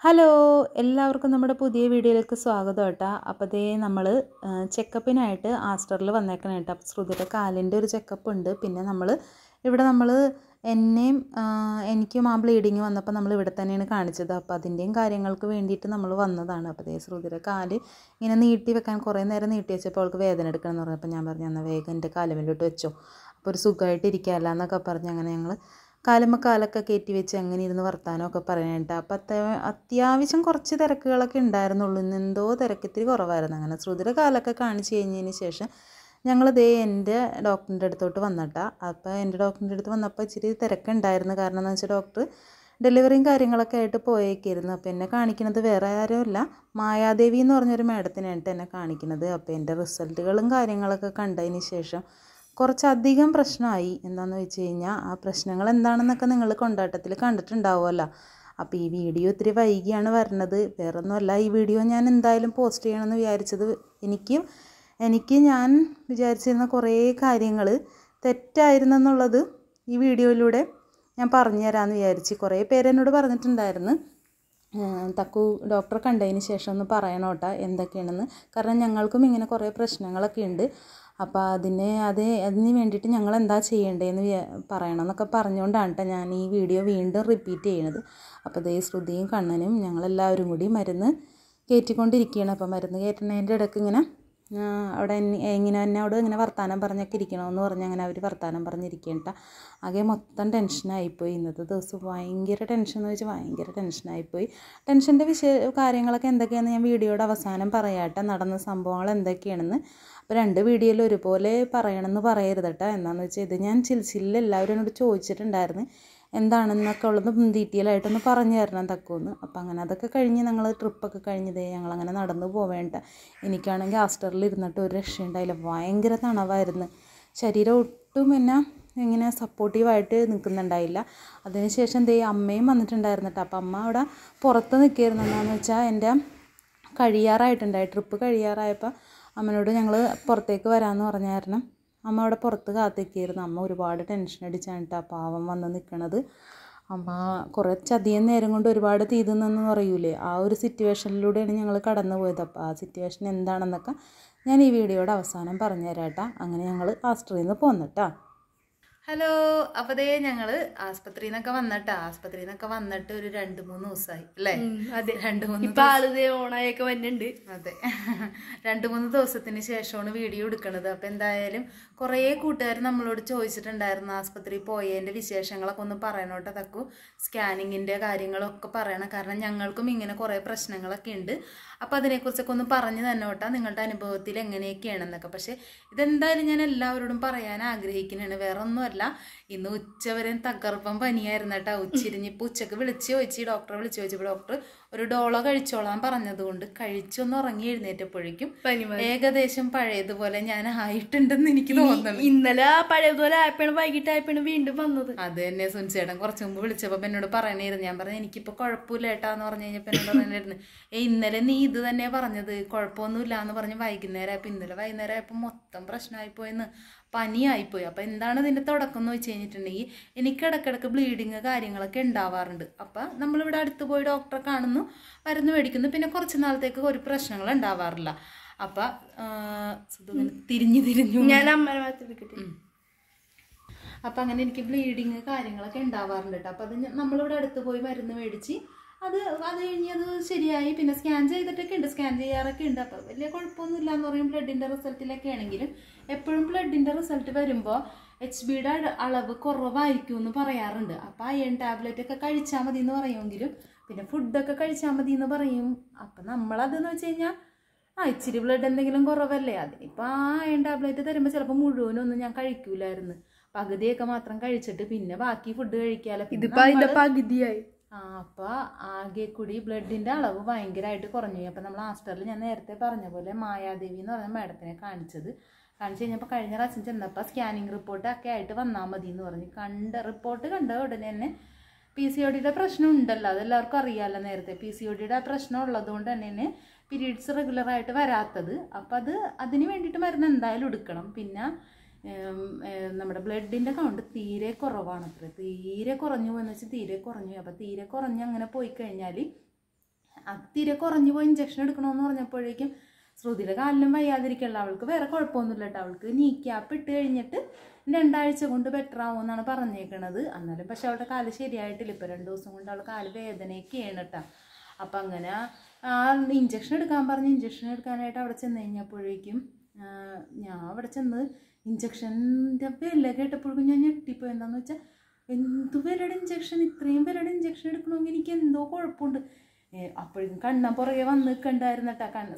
Hello എല്ലാവർക്കും നമ്മുടെ പുതിയ വീഡിയോയിലേക്ക് സ്വാഗതം കേട്ടോ. അപ്പോൾ ദേ നമ്മൾ ചെക്കപ്പിനായിട്ട് ആസ്റ്ററിൽ വന്നേക്കണം കേട്ടോ. അപ്പോൾ ശ്രുതിയുടെ കാലിൻ്റെ ഒരു ചെക്കപ്പ് ഉണ്ട്. പിന്നെ നമ്മൾ എനിക്കും ആ ബ്ലീഡിങ് വന്നപ്പോൾ നമ്മൾ ഇവിടെ തന്നെയാണ് കാണിച്ചത്. അപ്പോൾ അതിൻ്റെയും കാര്യങ്ങൾക്ക് വേണ്ടിയിട്ട് നമ്മൾ വന്നതാണ്. അപ്പോൾ ദേ ശ്രുതിയുടെ കാല് ഇങ്ങനെ നീട്ടി വെക്കാൻ കുറേ നേരം നീട്ടി വെച്ചപ്പോൾ അവൾക്ക് വേദന എടുക്കണം എന്ന് പറഞ്ഞപ്പോൾ ഞാൻ പറഞ്ഞു എന്നാൽ വേഗം എൻ്റെ കാലുമേലോട്ട് വെച്ചോ, അപ്പോൾ ഒരു സുഖമായിട്ട് ഇരിക്കാമല്ലോ എന്നൊക്കെ പറഞ്ഞ് അങ്ങനെ ഞങ്ങൾ കാലൊക്കെ കയറ്റി വെച്ച് അങ്ങനെ ഇരുന്ന് വർത്താനമൊക്കെ പറയാനായിട്ട്. അപ്പോൾ അത്യാവശ്യം കുറച്ച് തിരക്കുകളൊക്കെ ഉണ്ടായിരുന്നുള്ളൂ. ഇന്ന് എന്തോ തിരക്കിത്തിരി കുറവായിരുന്നു. അങ്ങനെ ശ്രുതിയുടെ കാലൊക്കെ കാണിച്ച് കഴിഞ്ഞതിന് ശേഷം ഞങ്ങൾ എൻ്റെ ഡോക്ടറിൻ്റെ അടുത്തോട്ട് വന്നിട്ടാ. അപ്പോൾ എൻ്റെ ഡോക്ടറിൻ്റെ അടുത്ത് വന്നപ്പോൾ ഇച്ചിരി തിരക്കുണ്ടായിരുന്നു. കാരണം എന്ന് വെച്ചാൽ ഡോക്ടർ ഡെലിവറിയും കാര്യങ്ങളൊക്കെ ആയിട്ട് പോയേക്കായിരുന്നു. അപ്പോൾ എന്നെ കാണിക്കുന്നത് വേറെ ആരുമല്ല, മായാദേവി എന്ന് പറഞ്ഞൊരു മാഡത്തിനായിട്ട് എന്നെ കാണിക്കുന്നത്. അപ്പോൾ എൻ്റെ റിസൾട്ടുകളും കാര്യങ്ങളൊക്കെ കണ്ടതിന് ശേഷം കുറച്ചധികം പ്രശ്നമായി. എന്താണെന്ന് വെച്ച് കഴിഞ്ഞാൽ ആ പ്രശ്നങ്ങൾ എന്താണെന്നൊക്കെ നിങ്ങൾ കൊണ്ടാട്ടത്തിൽ കണ്ടിട്ടുണ്ടാവുമല്ലോ. അപ്പോൾ ഈ വീഡിയോ ഇത്തിരി വൈകിയാണ് വരുന്നത്. വേറൊന്നുമല്ല, ഈ വീഡിയോ ഞാൻ എന്തായാലും പോസ്റ്റ് ചെയ്യണമെന്ന് വിചാരിച്ചത് എനിക്ക് ഞാൻ വിചാരിച്ചിരുന്ന കുറേ കാര്യങ്ങൾ തെറ്റായിരുന്നെന്നുള്ളത് ഈ വീഡിയോയിലൂടെ ഞാൻ പറഞ്ഞു തരാമെന്ന് വിചാരിച്ച്. കുറേ പേരെന്നോട് പറഞ്ഞിട്ടുണ്ടായിരുന്നു തക്കു ഡോക്ടറെ കണ്ടതിന് ശേഷം ഒന്ന് പറയണം കേട്ടോ എന്തൊക്കെയാണെന്ന്. കാരണം ഞങ്ങൾക്കും ഇങ്ങനെ കുറേ പ്രശ്നങ്ങളൊക്കെ ഉണ്ട്. അപ്പോൾ അതിന് വേണ്ടിയിട്ട് ഞങ്ങൾ എന്താ ചെയ്യേണ്ടതെന്ന് പറയണമെന്നൊക്കെ പറഞ്ഞുകൊണ്ടാണ് കേട്ടോ ഞാൻ ഈ വീഡിയോ വീണ്ടും റിപ്പീറ്റ് ചെയ്യണത്. അപ്പോൾ ദേ ശ്രുതിയും കണ്ണനും ഞങ്ങളെല്ലാവരും കൂടി മരുന്ന് കയറ്റിക്കൊണ്ടിരിക്കുകയാണ്. അപ്പോൾ മരുന്ന് കയറ്റുന്നതിൻ്റെ ഇടയ്ക്ക് ഇങ്ങനെ അവിടെ എന്നോട് ഇങ്ങനെ വർത്താനം പറഞ്ഞൊക്കെ ഇരിക്കണമെന്ന് പറഞ്ഞ് അങ്ങനെ അവർ വർത്താനം പറഞ്ഞിരിക്കേണ്ട. ആകെ മൊത്തം ടെൻഷനായിപ്പോയി. ഇന്നത്തെ ദിവസം ഭയങ്കര ടെൻഷൻ എന്ന് വെച്ചാൽ ഭയങ്കര ടെൻഷനായിപ്പോയി. ടെൻഷൻ്റെ കാര്യങ്ങളൊക്കെ എന്തൊക്കെയാണെന്ന് ഞാൻ വീഡിയോയുടെ അവസാനം പറയാട്ടെ, നടന്ന സംഭവങ്ങൾ എന്തൊക്കെയാണെന്ന്. അപ്പോൾ രണ്ട് വീഡിയോയിൽ ഒരുപോലെ പറയണമെന്ന് പറയരുത് കേട്ടോ. എന്താണെന്ന് വെച്ചാൽ ഇത് ഞാൻ ചിൽസിലിൽ എല്ലാവരും എന്നോട് ചോദിച്ചിട്ടുണ്ടായിരുന്നു എന്താണെന്നൊക്കെ ഉള്ളത് ഡീറ്റെയിൽ ആയിട്ടൊന്ന് പറഞ്ഞു തരണം തക്കുമെന്ന്. അപ്പോൾ അങ്ങനെ അതൊക്കെ കഴിഞ്ഞ് ഞങ്ങൾ ട്രിപ്പൊക്കെ കഴിഞ്ഞതേ ഞങ്ങളങ്ങനെ നടന്നു പോവേണ്ട. എനിക്കാണെങ്കിൽ ആസ്റ്ററിൽ ഇരുന്നിട്ട് ഒരു രക്ഷയുണ്ടായില്ല. ഭയങ്കര തണവായിരുന്നു. ശരീരം ഒട്ടും ഇങ്ങനെ സപ്പോർട്ടീവായിട്ട് നിൽക്കുന്നുണ്ടായില്ല. അതിനുശേഷം ദേ അമ്മയും വന്നിട്ടുണ്ടായിരുന്നു കേട്ടോ. അപ്പോൾ അമ്മ അവിടെ പുറത്ത് നിൽക്കുകയായിരുന്നു. എന്താണെന്ന് വെച്ചാൽ എൻ്റെ കഴിയാറായിട്ടുണ്ടായി. ട്രിപ്പ് കഴിയാറായപ്പോൾ അമ്മനോട് ഞങ്ങൾ പുറത്തേക്ക് വരാമെന്ന് പറഞ്ഞ കാരണം അമ്മ അവിടെ പുറത്ത് കാത്തിരിക്കുകയായിരുന്നു. അമ്മ ഒരുപാട് ടെൻഷൻ അടിച്ചാണ് കേട്ടോ പാവം വന്ന് നിൽക്കണത്. അമ്മ കുറച്ചധികം നേരം കൊണ്ട് ഒരുപാട് തീതുന്നെന്ന് പറയൂലേ, ആ ഒരു സിറ്റുവേഷനിലൂടെയാണ് ഞങ്ങൾ കടന്നു പോയത്. അപ്പോൾ ആ സിറ്റുവേഷൻ എന്താണെന്നൊക്കെ ഞാൻ ഈ വീഡിയോയുടെ അവസാനം പറഞ്ഞു തരാം കേട്ടോ. അങ്ങനെ ഞങ്ങൾ ആസ്ട്രിയിൽ നിന്ന് പോന്നിട്ടാ. ഹലോ, അപ്പോൾ ദേ ഞങ്ങൾ ആസ്പത്രിയിൽ നിന്നൊക്കെ വന്നിട്ട് ഒരു 2-3 ദിവസമായി അല്ലേ? അതെ, 2-3 ഓണായൊക്കെ വരുന്നുണ്ട്. അതെ, 2-3 ദിവസത്തിന് ശേഷമാണ് വീഡിയോ എടുക്കുന്നത്. അപ്പോൾ എന്തായാലും കുറേ കൂട്ടുകാർ നമ്മളോട് ചോദിച്ചിട്ടുണ്ടായിരുന്നു ആസ്പത്രിയിൽ പോയതിൻ്റെ വിശേഷങ്ങളൊക്കെ ഒന്ന് പറയണോട്ടോ തക്കു, സ്കാനിങ്ങിൻ്റെ കാര്യങ്ങളൊക്കെ പറയണം. കാരണം ഞങ്ങൾക്കും ഇങ്ങനെ കുറേ പ്രശ്നങ്ങളൊക്കെ ഉണ്ട്. അപ്പോൾ അതിനെക്കുറിച്ചൊക്കെ ഒന്ന് പറഞ്ഞു തന്നെ കേട്ടോ, നിങ്ങളുടെ അനുഭവത്തിൽ എങ്ങനെയൊക്കെയാണെന്നൊക്കെ. പക്ഷേ ഇതെന്തായാലും ഞാൻ എല്ലാവരോടും പറയാൻ ആഗ്രഹിക്കുന്നതാണ്. വേറെ ഒന്നുമല്ല, ഇന്ന് ഉച്ചവരെ തകർപ്പം പനിയായിരുന്നു കേട്ടോ. ഇപ്പോൾ ഉച്ചക്ക് ഡോക്ടറെ വിളിച്ചു ചോദിച്ചപ്പോൾ ഡോക്ടർ ഒരു ഡോളോ കഴിച്ചോളാൻ പറഞ്ഞതുകൊണ്ട് കഴിച്ചൊന്ന് ഉറങ്ങി എഴുന്നേറ്റപ്പോഴേക്കും ഏകദേശം പഴയതുപോലെ ഞാൻ ആയിട്ടുണ്ടെന്ന് എനിക്ക് തോന്നുന്നു. ഇന്നലെ പഴയതുപോലെ ആയപ്പോഴാണ്, വൈകിട്ടായപ്പോഴാണ് വീണ്ടും വന്നത്. അത് തന്നെ സുനിച്ചേട്ടൻ കുറച്ച് മുമ്പ് വിളിച്ചപ്പോൾ എന്നോട് പറയണായിരുന്നു. ഞാൻ പറഞ്ഞു എനിക്കിപ്പോൾ കുഴപ്പമില്ല ഏട്ടാന്ന് പറഞ്ഞു കഴിഞ്ഞപ്പോൾ എന്നോട് പറയണായിരുന്നു ഇന്നലെ നീ ഇത് തന്നെ പറഞ്ഞത്, കുഴപ്പമൊന്നുമില്ല എന്ന് പറഞ്ഞ് വൈകുന്നേരമായപ്പോൾ ഇന്നലെ വൈകുന്നേരമായപ്പോൾ മൊത്തം പ്രശ്നമായിപ്പോയെന്ന്, പനിയായിപ്പോയി. അപ്പോൾ എന്താണ് ഇതിൻ്റെ തുടക്കം എന്ന് വെച്ച് കഴിഞ്ഞിട്ടുണ്ടെങ്കിൽ എനിക്ക് ഇടയ്ക്കിടയ്ക്ക് ബ്ലീഡിങ് കാര്യങ്ങളൊക്കെ ഉണ്ടാവാറുണ്ട്. അപ്പം നമ്മളിവിടെ അടുത്ത് പോയി ഡോക്ടറെ കാണുന്നു, മരുന്ന് മേടിക്കുന്നു, പിന്നെ കുറച്ച് നാളത്തേക്ക് ഒരു പ്രശ്നങ്ങൾ ഉണ്ടാവാറില്ല. അപ്പം തിരിഞ്ഞു ഞാൻ അമ്മ അപ്പം അങ്ങനെ എനിക്ക് ബ്ലീഡിങ് കാര്യങ്ങളൊക്കെ ഉണ്ടാവാറുണ്ട് കേട്ടോ. അപ്പം അത് നമ്മളിവിടെ അടുത്ത് പോയി മരുന്ന് മേടിച്ച് അത് കഴിഞ്ഞ് അത് ശരിയായി. പിന്നെ സ്കാൻ ചെയ്തിട്ടൊക്കെ ഉണ്ട്, സ്കാൻ ചെയ്യാറൊക്കെ ഉണ്ട്. അപ്പോൾ വലിയ കുഴപ്പമൊന്നുമില്ല എന്ന് പറയും. ബ്ലഡിൻ്റെ റിസൾട്ടിലൊക്കെ ആണെങ്കിലും എപ്പോഴും ബ്ലഡിൻ്റെ റിസൾട്ട് വരുമ്പോൾ HBയുടെ അളവ് കുറവായിരിക്കും എന്ന് പറയാറുണ്ട്. അപ്പോൾ അയൺ ടാബ്ലറ്റ് ഒക്കെ കഴിച്ചാൽ മതി എന്ന് പറയുമെങ്കിലും പിന്നെ ഫുഡൊക്കെ കഴിച്ചാൽ മതി എന്ന് പറയും. അപ്പം നമ്മളതെന്ന് വെച്ച് കഴിഞ്ഞാൽ ഇച്ചിരി ബ്ലഡ് എന്തെങ്കിലും കുറവല്ലേ, അതിനിപ്പോൾ ആ അയൺ ടാബ്ലറ്റ് തരുമ്പോൾ ചിലപ്പോൾ മുഴുവനൊന്നും ഞാൻ കഴിക്കൂലായിരുന്നു. പകുതിയൊക്കെ മാത്രം കഴിച്ചിട്ട് പിന്നെ ബാക്കി ഫുഡ് കഴിക്കാമല്ലോ. ഇതിപ്പോൾ അതിൻ്റെ പകുതിയായി. അപ്പോൾ ആകെ കൂടി ബ്ലഡിൻ്റെ അളവ് ഭയങ്കരമായിട്ട് കുറഞ്ഞു. അപ്പോൾ നമ്മൾ ആസ്റ്ററിൽ ഞാൻ നേരത്തെ പറഞ്ഞ പോലെ മായാദേവി എന്ന് പറഞ്ഞ മാഡത്തിനെ കാണിച്ചു കഴിഞ്ഞപ്പോൾ കഴിഞ്ഞ പ്രാവശ്യം ചെന്നപ്പോൾ സ്കാനിങ് റിപ്പോർട്ടൊക്കെ ആയിട്ട് വന്നാൽ മതി എന്ന് പറഞ്ഞു. റിപ്പോർട്ട് കണ്ട ഉടനെ തന്നെ PCODയുടെ പ്രശ്നം ഉണ്ടല്ലോ, അതെല്ലാവർക്കും അറിയാമല്ലോ. നേരത്തെ PCODയുടെ പ്രശ്നം ഉള്ളതുകൊണ്ട് തന്നെ പീരീഡ്സ് റെഗുലറായിട്ട് വരാത്തത്. അപ്പോൾ അതിന് വേണ്ടിയിട്ട് മരുന്ന് എന്തായാലും എടുക്കണം. പിന്നെ നമ്മുടെ ബ്ലഡിൻ്റെ കൗണ്ട് തീരെ കുറവാണ്. തീരെ കുറഞ്ഞു എന്ന് വെച്ചാൽ തീരെ കുറഞ്ഞു. അപ്പോൾ തീരെ കുറഞ്ഞ് അങ്ങനെ പോയി കഴിഞ്ഞാൽ തീരെ കുറഞ്ഞു പോയി ഇഞ്ചക്ഷൻ എടുക്കണമെന്ന് പറഞ്ഞപ്പോഴേക്കും ശ്രുതിയുടെ കാലിനും വയ്യാതിരിക്കുള്ള, അവൾക്ക് വേറെ കുഴപ്പമൊന്നുമില്ല കേട്ടോ. അവൾക്ക് നീ ക്യാപ്പ് ഇട്ട് കഴിഞ്ഞിട്ട് 2 ആഴ്ച കൊണ്ട് ബെറ്റർ ആവുമെന്നാണ് പറഞ്ഞേക്കണത്. എന്നാലും പക്ഷെ അവളുടെ കാല് ശരിയായിട്ടില്ല. ഇപ്പോൾ 2 ദിവസം കൊണ്ട് അവളുടെ കാല് വേദനയൊക്കെയാണ് കേട്ടോ. അപ്പം അങ്ങനെ ഇഞ്ചക്ഷൻ എടുക്കാൻ പറഞ്ഞ് ഇഞ്ചക്ഷൻ എടുക്കാനായിട്ട് അവിടെ ചെന്ന് കഴിഞ്ഞപ്പോഴേക്കും ഞാൻ അവിടെ ചെന്ന് ഇഞ്ചക്ഷൻ്റെ വില കേട്ടപ്പോഴേക്കും ഞാൻ ഞെട്ടിപ്പോയി. എന്താണെന്ന് വെച്ചാൽ എന്ത് വിലയുടെ ഇഞ്ചക്ഷൻ, ഇത്രയും വിലയുടെ ഇഞ്ചക്ഷൻ എടുക്കണമെങ്കിൽ എനിക്ക് എന്തോ കുഴപ്പമുണ്ട്. അപ്പോഴേക്കും കണ്ണ പുറകെ വന്ന് നിൽക്കണ്ടായിരുന്നു കേട്ടോ.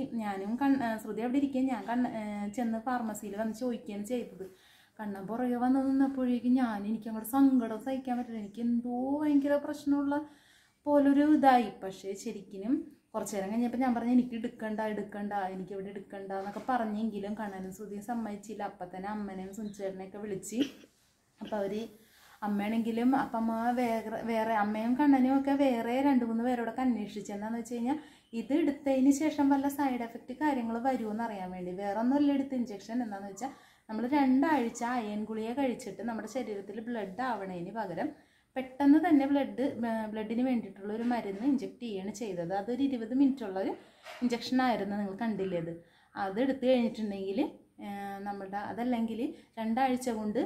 ശ്രുതി അവിടെ ഇരിക്കുക, ഞാൻ ചെന്ന് ഫാർമസിയിൽ വന്ന് ചോദിക്കുകയാണ് ചെയ്തത്. കണ്ണൻ പുറകെ വന്ന് നിന്നപ്പോഴേക്കും എനിക്ക് അങ്ങോട്ട് സങ്കടം സഹിക്കാൻ പറ്റില്ല. എനിക്ക് എന്തോ ഭയങ്കര പ്രശ്നമുള്ള പോലൊരു ഇതായി. പക്ഷേ ശരിക്കും കുറച്ച് നേരം കഴിഞ്ഞപ്പോൾ ഞാൻ പറഞ്ഞു എനിക്ക് എടുക്കണ്ട എനിക്കിവിടെ എടുക്കണ്ട എന്നൊക്കെ പറഞ്ഞെങ്കിലും കണ്ണനും ശ്രുതിയും സമ്മതിച്ചില്ല. അപ്പം തന്നെ അമ്മനെയും സുനിച്ചേട്ടനെയൊക്കെ വിളിച്ച് അപ്പം അവർ അമ്മയാണെങ്കിലും അപ്പം അമ്മ വേറെ അമ്മയും കണ്ണനും ഒക്കെ വേറെ 2-3 പേരോടൊക്കെ അന്വേഷിച്ചു. എന്താണെന്ന് വെച്ച് കഴിഞ്ഞാൽ ഇത് എടുത്തതിന് ശേഷം വല്ല സൈഡ് എഫക്റ്റ് കാര്യങ്ങൾ വരുമെന്ന് അറിയാൻ വേണ്ടി. വേറെ ഒന്നുമല്ല എടുത്ത ഇഞ്ചക്ഷൻ. എന്താണെന്ന് വെച്ചാൽ നമ്മൾ 2 ആഴ്ച അയൺ ഗുളിക കഴിച്ചിട്ട് നമ്മുടെ ശരീരത്തിൽ ബ്ലഡ് ആവണതിന് പകരം പെട്ടെന്ന് തന്നെ ബ്ലഡിന് വേണ്ടിയിട്ടുള്ളൊരു മരുന്ന് ഇഞ്ചെക്ട് ചെയ്യുകയാണ് ചെയ്തത്. അതൊരു 20 മിനിറ്റുള്ളൊരു ഇഞ്ചക്ഷനായിരുന്നു, നിങ്ങൾ കണ്ടില്ലേ അത്. അതെടുത്ത് കഴിഞ്ഞിട്ടുണ്ടെങ്കിൽ അതല്ലെങ്കിൽ 2 ആഴ്ച കൊണ്ട്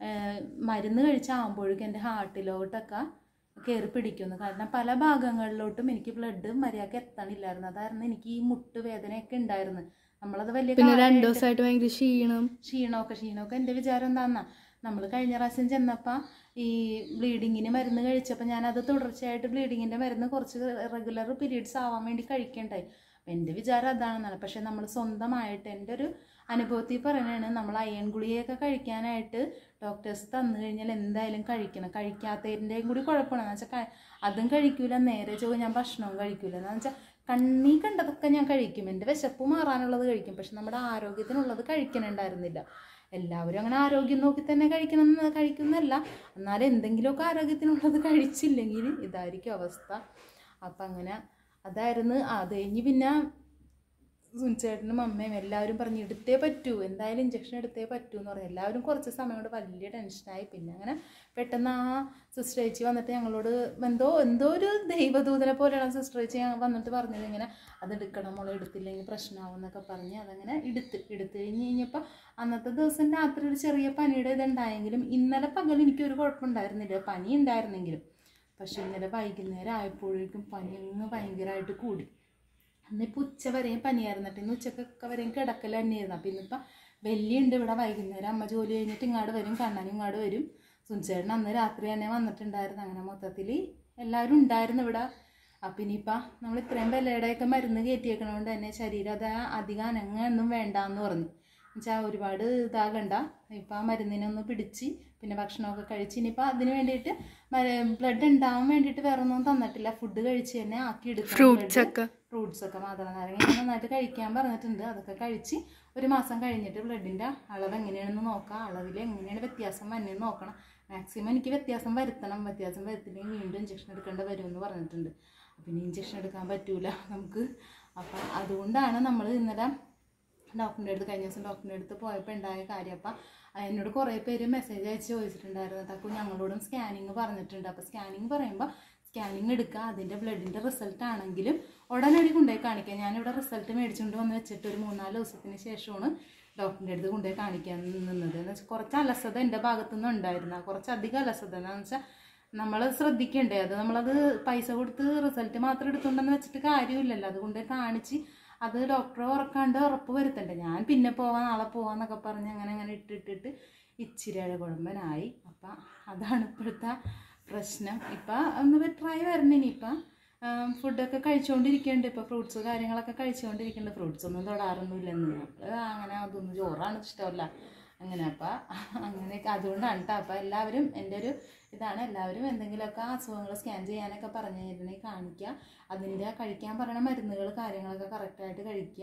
മരുന്ന് കഴിച്ചാകുമ്പോഴേക്കും എൻ്റെ ഹാർട്ടിലോട്ടൊക്കെ കയറി പിടിക്കുന്നു. കാരണം പല ഭാഗങ്ങളിലോട്ടും എനിക്ക് ബ്ലഡ് മര്യാദക്ക് എത്തണില്ലായിരുന്നു. അതായിരുന്നു എനിക്ക് ഈ മുട്ട് വേദനയൊക്കെ ഉണ്ടായിരുന്നു. നമ്മളത് വലിയ 2 ദിവസമായിട്ട് ഭയങ്കര ക്ഷീണമൊക്കെ എൻ്റെ വിചാരം എന്താണെന്നാ, നമ്മൾ കഴിഞ്ഞ പ്രാവശ്യം ചെന്നപ്പോൾ ഈ ബ്ലീഡിങ്ങിന് മരുന്ന് കഴിച്ചപ്പോൾ ഞാനത് തുടർച്ചയായിട്ട് ബ്ലീഡിങ്ങിൻ്റെ മരുന്ന് കുറച്ച് റെഗുലർ പീരീഡ്സ് ആവാൻ വേണ്ടി കഴിക്കണ്ടായി. അപ്പം എൻ്റെ വിചാരം അതാണെന്നാണ്. പക്ഷേ നമ്മൾ സ്വന്തമായിട്ട് എൻ്റെ ഒരു അനുഭവത്തിൽ പറയണതാണ്, നമ്മൾ അയൺ ഗുളികയൊക്കെ കഴിക്കാനായിട്ട് ഡോക്ടേഴ്സ് തന്നു കഴിഞ്ഞാൽ എന്തായാലും കഴിക്കണം. കഴിക്കാത്തതിൻ്റെയും കൂടി കുഴപ്പമാണെന്ന് വെച്ചാൽ അതും കഴിക്കൂല, നേരെ ഞാൻ ഭക്ഷണവും കഴിക്കൂല. എന്താണെന്ന് വെച്ചാൽ കണ്ണീ കണ്ടതൊക്കെ ഞാൻ കഴിക്കും, എൻ്റെ വിശപ്പ് മാറാനുള്ളത് കഴിക്കും. പക്ഷെ നമ്മുടെ ആരോഗ്യത്തിനുള്ളത് കഴിക്കണുണ്ടായിരുന്നില്ല. എല്ലാവരും അങ്ങനെ ആരോഗ്യം നോക്കി തന്നെ കഴിക്കുന്നല്ല, എന്നാലും എന്തെങ്കിലുമൊക്കെ ആരോഗ്യത്തിനുള്ളത് കഴിച്ചില്ലെങ്കിൽ ഇതായിരിക്കും അവസ്ഥ. അപ്പം അങ്ങനെ അതായിരുന്നു. അത് കഴിഞ്ഞ് പിന്നെ സുനിച്ചേട്ടനും അമ്മയും എല്ലാവരും പറഞ്ഞു എടുത്തേ പറ്റൂ, എന്തായാലും ഇഞ്ചക്ഷൻ എടുത്തേ പറ്റൂ എന്ന് പറഞ്ഞു. എല്ലാവരും കുറച്ച് സമയം കൊണ്ട് വലിയ ടെൻഷനായി. പിന്നെ അങ്ങനെ പെട്ടെന്ന് ആ സിസ്റ്റർ ചേച്ചി വന്നിട്ട് ഞങ്ങളോട് എന്തോ ഒരു ദൈവദൂതനെ പോലെയാണ് സിസ്റ്റർ ചേച്ചി വന്നിട്ട് പറഞ്ഞത്, ഇങ്ങനെ അതെടുക്കണം മോളെ, എടുത്തില്ലെങ്കിൽ പ്രശ്നമാവും എന്നൊക്കെ പറഞ്ഞ് അതങ്ങനെ എടുത്ത് കഴിഞ്ഞപ്പോൾ അന്നത്തെ ദിവസം രാത്രി ഒരു ചെറിയ പനിയുടെ ഇതുണ്ടായെങ്കിലും ഇന്നലെ പകൽ എനിക്കൊരു കുഴപ്പമുണ്ടായിരുന്നില്ല, പനി ഉണ്ടായിരുന്നെങ്കിലും. പക്ഷെ ഇന്നലെ വൈകുന്നേരം ആയപ്പോഴേക്കും പനി അങ്ങ് ഭയങ്കരമായിട്ട് കൂടി. ഇന്നിപ്പോൾ ഉച്ച വരെയും പനിയായിരുന്നു കേട്ടോ. ഇന്ന് ഉച്ചക്കൊക്കെ വരെയും കിടക്കൽ തന്നെയായിരുന്നു. അപ്പം ഇന്നിപ്പോൾ വലിയുണ്ട് ഇവിടെ. വൈകുന്നേരം അമ്മ ജോലി കഴിഞ്ഞിട്ട് ഇങ്ങോട്ട് വരും, കണ്ണനും ഇങ്ങോട്ട് വരും. സുനിച്ചേട്ടൻ അന്ന് രാത്രി തന്നെ വന്നിട്ടുണ്ടായിരുന്നു. അങ്ങനെ മൊത്തത്തിൽ എല്ലാവരും ഉണ്ടായിരുന്നു ഇവിടെ. അപ്പം ഇനിയിപ്പോൾ നമ്മൾ ഇത്രയും വിലയുടെയൊക്കെ മരുന്ന് കയറ്റിയേക്കണതുകൊണ്ട് തന്നെ ശരീരം അത് അധികം അനങ്ങൊന്നും വേണ്ടാന്ന് പറഞ്ഞു. എന്നുവെച്ചാൽ ഒരുപാട് ഇതാകണ്ട, ഇപ്പം ആ മരുന്നിനൊന്ന് പിടിച്ച് പിന്നെ ഭക്ഷണമൊക്കെ കഴിച്ച് ഇനിയിപ്പോൾ അതിന് വേണ്ടിയിട്ട് ബ്ലഡ് ഉണ്ടാവാൻ വേണ്ടിയിട്ട് വേറെ ഒന്നും തന്നിട്ടില്ല. ഫുഡ് കഴിച്ച് തന്നെ ആക്കി എടുക്കും. ഫ്രൂട്ട്സൊക്കെ മാതളനാരങ്ങ നന്നായിട്ട് കഴിക്കാൻ പറഞ്ഞിട്ടുണ്ട്. അതൊക്കെ കഴിച്ച് 1 മാസം കഴിഞ്ഞിട്ട് ബ്ലഡിൻ്റെ അളവ് എങ്ങനെയാണെന്ന് നോക്കാം, അളവിൽ എങ്ങനെയാണ് വ്യത്യാസം വന്നതെന്ന് നോക്കണം. മാക്സിമം എനിക്ക് വ്യത്യാസം വരുത്തില്ലെങ്കിൽ വീണ്ടും ഇഞ്ചക്ഷൻ എടുക്കേണ്ടി വരുമെന്ന് പറഞ്ഞിട്ടുണ്ട്. അപ്പം ഇനി ഇഞ്ചക്ഷൻ എടുക്കാൻ പറ്റൂല നമുക്ക്. അപ്പം അതുകൊണ്ടാണ് നമ്മൾ ഇന്നലെ ഡോക്ടറിൻ്റെ അടുത്ത് കഴിഞ്ഞ ദിവസം ഡോക്ടറിൻ്റെ അടുത്ത് പോയപ്പോൾ ഉണ്ടായ കാര്യം. അപ്പം എന്നോട് കുറേ പേര് മെസ്സേജ് അയച്ച് ചോദിച്ചിട്ടുണ്ടായിരുന്നു, തക്കു ഞങ്ങളോടും സ്കാനിങ് പറഞ്ഞിട്ടുണ്ട്. അപ്പോൾ സ്കാനിങ് പറയുമ്പോൾ സ്കാനിങ് എടുക്കുക, അതിൻ്റെ ബ്ലഡിൻ്റെ റിസൾട്ട് ആണെങ്കിലും ഉടനടി കൊണ്ടുപോയി കാണിക്കുക. ഞാനിവിടെ റിസൾട്ട് മേടിച്ചുകൊണ്ട് വന്ന് വെച്ചിട്ട് ഒരു 3-4 ദിവസത്തിന് ശേഷമാണ് ഡോക്ടറിൻ്റെ അടുത്ത് കൊണ്ടുപോയി കാണിക്കാൻ നിന്നത്. എന്ന് വെച്ചാൽ കുറച്ച് അലസത എൻ്റെ ഭാഗത്തുനിന്ന് ഉണ്ടായിരുന്നു, കുറച്ചധികം അലസത. എന്താണെന്ന് വെച്ചാൽ നമ്മൾ ശ്രദ്ധിക്കണ്ടേ, നമ്മളത് പൈസ കൊടുത്ത് റിസൾട്ട് മാത്രം എടുത്തുകൊണ്ടെന്ന് വെച്ചിട്ട് കാര്യമില്ലല്ലോ. അതുകൊണ്ട് കാണിച്ച് അത് ഡോക്ടറെ ഉറപ്പ് വരുത്തണ്ടേ. ഞാൻ പിന്നെ പോവാം, നാളെ പോവാന്നൊക്കെ പറഞ്ഞ് അങ്ങനെ ഇട്ടിട്ട് ഇച്ചിരി കുഴമ്പനായി. അപ്പം അതാണ് ഇപ്പോഴത്തെ പ്രശ്നം. ഇപ്പം ഒന്ന് ബെറ്ററായി വരണം. ഇനിയിപ്പം ഫുഡൊക്കെ കഴിച്ചുകൊണ്ടിരിക്കുന്നുണ്ട്. ഇപ്പോൾ ഫ്രൂട്ട്സ് കാര്യങ്ങളൊക്കെ കഴിച്ചുകൊണ്ടിരിക്കുന്നുണ്ട്. ഫ്രൂട്ട്സ് ഒന്നും തൊടാറൊന്നുമില്ലെന്ന്. അങ്ങനെ അതൊന്നും ചോറാണ് ഇഷ്ടമല്ല അങ്ങനെ. അപ്പം അങ്ങനെയൊക്കെ അതുകൊണ്ടാണ് കേട്ടോ. അപ്പം എല്ലാവരും എൻ്റെ ഒരു ഇതാണ്, എല്ലാവരും എന്തെങ്കിലുമൊക്കെ അസുഖങ്ങൾ സ്കാൻ ചെയ്യാനൊക്കെ പറഞ്ഞു കഴിഞ്ഞിട്ടുണ്ടെങ്കിൽ കാണിക്കുക. അതിൻ്റെ കഴിക്കാൻ പറയുന്ന മരുന്നുകൾ കാര്യങ്ങളൊക്കെ കറക്റ്റായിട്ട് കഴിക്കുക.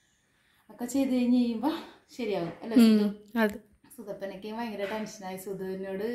ഒക്കെ ചെയ്ത് കഴിയുമ്പോൾ ശരിയാവും അല്ലേ സുധു? സുധപ്പനൊക്കെ ഭയങ്കര ടെൻഷനായി. സുധുവിനോട്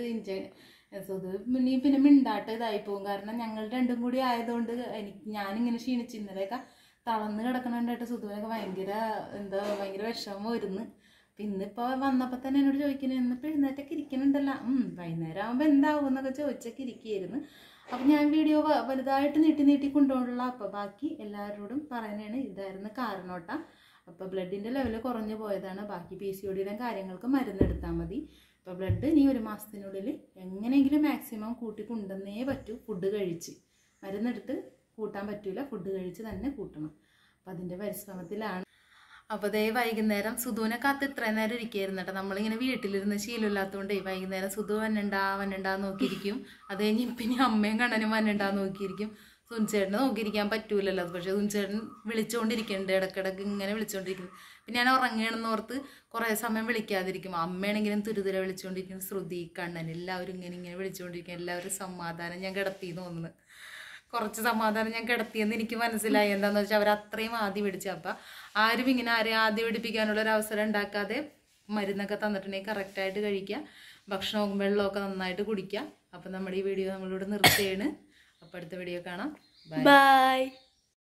പിന്നെ മിണ്ടാട്ട് ഇതായി പോകും. കാരണം ഞങ്ങൾ രണ്ടും കൂടി ആയതുകൊണ്ട് ഞാനിങ്ങനെ ക്ഷീണിച്ച് ഇന്നലെയൊക്കെ തളർന്ന് കിടക്കണുണ്ടായിട്ട് സുധുവിനൊക്കെ ഭയങ്കര വിഷമം വരുന്നു. ഇന്നിപ്പോൾ വന്നപ്പോൾ തന്നെ എന്നോട് ചോദിക്കുന്നത് എന്നിപ്പോൾ എഴുന്നേറ്റൊക്കെ ഇരിക്കുന്നുണ്ടല്ലോ, വൈകുന്നേരം ആകുമ്പോൾ എന്താവും എന്നൊക്കെ ചോദിച്ചൊക്കെ ഇരിക്കുകയായിരുന്നു. അപ്പം ഞാൻ വീഡിയോ വലുതായിട്ട് നീട്ടി കൊണ്ടുപോകുള്ള അപ്പോൾ ബാക്കി എല്ലാവരോടും പറയാനാണ് ഇതായിരുന്നു കാരണോട്ട. അപ്പോൾ ബ്ലഡിൻ്റെ ലെവൽ കുറഞ്ഞു പോയതാണ്. ബാക്കി PCODയുടെ കാര്യങ്ങൾക്ക് മരുന്നെടുത്താൽ മതി. അപ്പോൾ ബ്ലഡ് ഇനി 1 മാസത്തിനുള്ളിൽ എങ്ങനെയെങ്കിലും മാക്സിമം കൂട്ടി കൊണ്ടുവന്നേ പറ്റൂ. ഫുഡ് കഴിച്ച് മരുന്നെടുത്ത് കൂട്ടാൻ പറ്റൂല, ഫുഡ് കഴിച്ച് തന്നെ കൂട്ടണം. അപ്പോൾ അതിൻ്റെ പരിശ്രമത്തിലാണ്. അപ്പോൾ ദേ വൈകുന്നേരം സുധുവിനെ കാത്ത് ഇത്രയും നേരം ഇരിക്കുകയായിരുന്നു കേട്ടോ. നമ്മളിങ്ങനെ വീട്ടിലിരുന്ന് ശീലമില്ലാത്തതുകൊണ്ട് വൈകുന്നേരം സുധു വന്നണ്ടാ നോക്കിയിരിക്കും. അത് കഴിഞ്ഞ് പിന്നെ അമ്മയും കണ്ണനും വന്നണ്ടാ നോക്കിയിരിക്കും. സുനിച്ചേട്ടനെ നോക്കിയിരിക്കാൻ പറ്റൂലല്ലോ. പക്ഷേ സുനിച്ചേട്ടൻ വിളിച്ചുകൊണ്ടിരിക്കുന്നുണ്ട്, ഇടയ്ക്കിടയ്ക്ക് ഇങ്ങനെ വിളിച്ചുകൊണ്ടിരിക്കുന്നു. പിന്നെ ഞാൻ ഉറങ്ങുകയാണെന്ന് ഓർത്ത് കുറേ സമയം വിളിക്കാതിരിക്കും. അമ്മയാണെങ്കിലും തുരുതുര വിളിച്ചുകൊണ്ടിരിക്കും. ശ്രുതി, കണ്ണൻ എല്ലാവരും ഇങ്ങനെ വിളിച്ചുകൊണ്ടിരിക്കും. എല്ലാവരും സമാധാനം ഞാൻ കിടത്തിയെന്ന് തോന്നുന്നു. കുറച്ച് സമാധാനം ഞാൻ കിടത്തിയെന്ന് എനിക്ക് മനസ്സിലായി. എന്താണെന്ന് വെച്ചാൽ അവർ അത്രയും ആദ്യം പിടിച്ചു. അപ്പം ആരും ഇങ്ങനെ ആരെയും ആദ്യം പിടിപ്പിക്കാനുള്ള ഒരു അവസരം ഉണ്ടാക്കാതെ മരുന്നൊക്കെ തന്നിട്ടുണ്ടെങ്കിൽ കറക്റ്റായിട്ട് കഴിക്കുക, ഭക്ഷണവും വെള്ളമൊക്കെ നന്നായിട്ട് കുടിക്കുക. അപ്പം നമ്മുടെ ഈ വീഡിയോ നമ്മളിവിടെ നിർത്തുകയാണ്. അപ്പോൾ അടുത്ത വീഡിയോ കാണാം. ബൈ.